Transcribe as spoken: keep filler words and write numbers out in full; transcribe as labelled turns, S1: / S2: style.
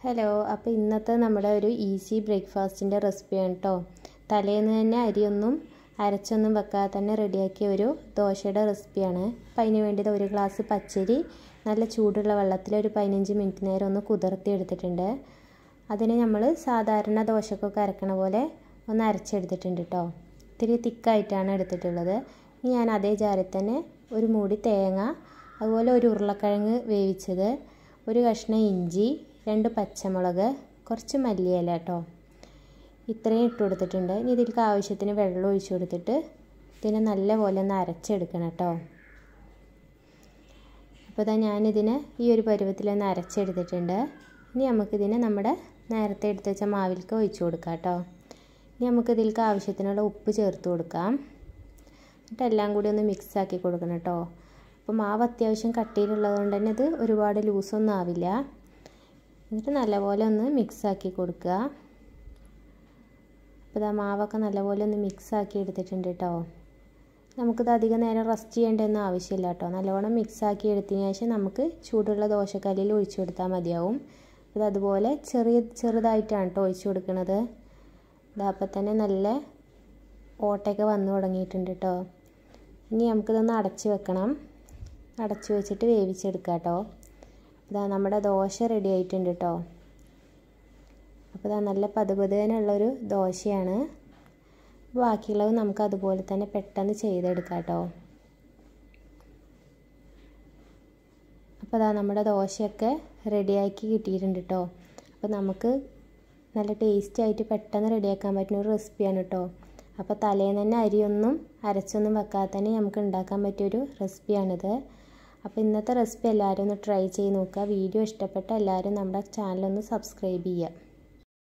S1: Hello, അപ്പോൾ ഇന്നത്തെ നമ്മുടെ ഒരു ഈസി ബ്രേക്ക്ഫാസ്റ്റിൻ്റെ റെസിപ്പിയാണ് കേട്ടോ. തലേന്ന് തന്നെ അരിയൊന്നും അരച്ചൊന്നും വെക്കാതെ തന്നെ റെഡിയാക്കിയ ഒരു ദോശയുടെ റെസിപ്പിയാണ്. അപ്പം അതിന് വേണ്ടി ഒരു ഗ്ലാസ് പച്ചരി നല്ല ചൂടുള്ള വെള്ളത്തിൽ ഒരു പതിനഞ്ച് മിനിറ്റ് നേരം ഒന്ന് കുതിർത്തി എടുത്തിട്ടുണ്ട്. അതിന് നമ്മൾ സാധാരണ ദോശക്കൊക്കെ അരക്കണ പോലെ ഒന്ന് അരച്ചെടുത്തിട്ടുണ്ട് കേട്ടോ. ഇത്തിരി തിക്കായിട്ടാണ് എടുത്തിട്ടുള്ളത്. ഇനി ഞാൻ അതേ ജാറിൽ തന്നെ ഒരു മൂടി തേങ്ങ, അതുപോലെ ഒരു ഉരുളക്കിഴങ്ങ് വേവിച്ചത്, ഒരു കഷ്ണം ഇഞ്ചി, രണ്ട് പച്ചമുളക്, കുറച്ച് മല്ലിയില കേട്ടോ, ഇത്രയും ഇട്ട് കൊടുത്തിട്ടുണ്ട്. ഇനി ഇതിലേക്ക് ആവശ്യത്തിന് വെള്ളം ഒഴിച്ച് കൊടുത്തിട്ട് ഇതിനെ നല്ലപോലെ ഒന്ന് അരച്ചെടുക്കണം കേട്ടോ. അപ്പോൾ ഇതാ ഞാനിതിനെ ഈ ഒരു പരുവത്തിലൊന്ന് അരച്ചെടുത്തിട്ടുണ്ട്. ഇനി നമുക്കിതിനെ നമ്മുടെ നേരത്തെ എടുത്ത് വെച്ച മാവിലേക്ക് ഒഴിച്ച് കൊടുക്കാം കേട്ടോ. ഇനി നമുക്കിതിലേക്ക് ആവശ്യത്തിനുള്ള ഉപ്പ് ചേർത്ത് കൊടുക്കാം. എന്നിട്ട് എല്ലാം കൂടി ഒന്ന് മിക്സാക്കി കൊടുക്കണം കേട്ടോ. അപ്പോൾ മാവ് അത്യാവശ്യം കട്ടിയിലുള്ളത് കൊണ്ട് തന്നെ ഇത് ഒരുപാട് ലൂസൊന്നും ആവില്ല. എന്നിട്ട് നല്ലപോലെ ഒന്ന് മിക്സാക്കി കൊടുക്കുക. അപ്പോൾ ഇതാ മാവൊക്കെ നല്ലപോലെ ഒന്ന് മിക്സാക്കി എടുത്തിട്ടുണ്ട് കേട്ടോ. നമുക്കിത് അധികം നേരം റെസ്റ്റ് ചെയ്യേണ്ടതൊന്നും ആവശ്യമില്ല കേട്ടോ. നല്ലവണ്ണം മിക്സാക്കി എടുത്തതിന് ശേഷം നമുക്ക് ചൂടുള്ള ദോശക്കല്ലിൽ ഒഴിച്ചു കൊടുത്താൽ മതിയാവും. ഇത് അതുപോലെ ചെറിയ ചെറുതായിട്ടാണ് കേട്ടോ ഒഴിച്ചു കൊടുക്കുന്നത്. ഇതപ്പോൾ തന്നെ നല്ല ഓട്ടയൊക്കെ വന്നു തുടങ്ങിയിട്ടുണ്ട് കേട്ടോ. ഇനി നമുക്കിതൊന്ന് അടച്ച് വെക്കണം. അടച്ച് വെച്ചിട്ട് വേവിച്ചെടുക്കാം കേട്ടോ. ഇതാ നമ്മുടെ ദോശ റെഡി ആയിട്ടുണ്ട് കേട്ടോ. അപ്പോൾ ഇതാ നല്ല പതുപതുവിനുള്ളൊരു ദോശയാണ്. ബാക്കിയുള്ളത് നമുക്ക് അതുപോലെ തന്നെ പെട്ടെന്ന് ചെയ്തെടുക്കാം കേട്ടോ. അപ്പോൾ ഇതാ നമ്മുടെ ദോശയൊക്കെ റെഡിയാക്കി കിട്ടിയിട്ടുണ്ട് കേട്ടോ. അപ്പോൾ നമുക്ക് നല്ല ടേസ്റ്റായിട്ട് പെട്ടെന്ന് റെഡിയാക്കാൻ പറ്റുന്ന ഒരു റെസിപ്പിയാണ് കേട്ടോ. അപ്പോൾ തലേന്ന് തന്നെ അരിയൊന്നും അരച്ചൊന്നും വെക്കാതെ തന്നെ നമുക്ക് ഉണ്ടാക്കാൻ പറ്റിയൊരു റെസിപ്പിയാണിത്. അപ്പോൾ ഇന്നത്തെ റെസിപ്പി എല്ലാവരും ഒന്ന് ട്രൈ ചെയ്ത് നോക്കുക. വീഡിയോ ഇഷ്ടപ്പെട്ട എല്ലാവരും നമ്മുടെ ചാനലൊന്ന് സബ്സ്ക്രൈബ് ചെയ്യുക.